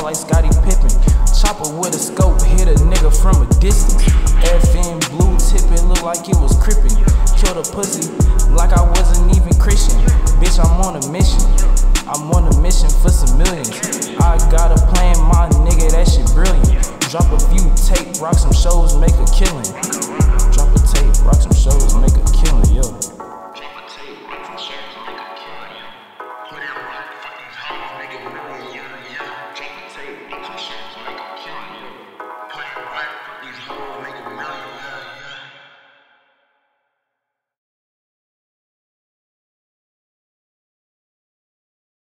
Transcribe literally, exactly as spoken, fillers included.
like Scottie Pippen. Chopper with a scope, hit a nigga from a distance. F N blue tip, it look like it was crippin'. Killed a pussy like I wasn't even Christian. Bitch, I'm on a mission. I'm on a mission for some millions. I got a plan, my nigga, that shit brilliant. Drop a few tape, rock some shows, make a killing. Drop a tape, rock some shows, make a killing, yo. Drop a tape, rock some shows, make a killing, yo. Put it on, fuck these hoes, make it million, yeah, yeah. Drop a tape, rock some shows, make a